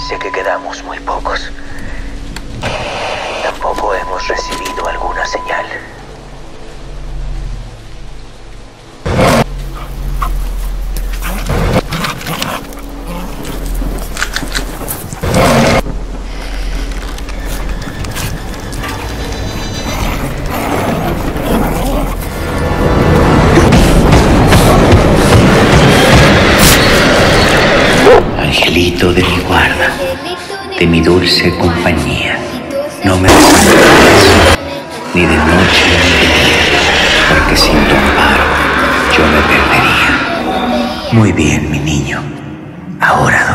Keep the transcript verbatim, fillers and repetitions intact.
Sé que quedamos muy pocos. Tampoco hemos recibido alguna señal. Angelito de mi guarda, de mi dulce compañía, no me desampares, ni de noche ni de día, porque sin tu amparo yo me perdería. Muy bien, mi niño, ahora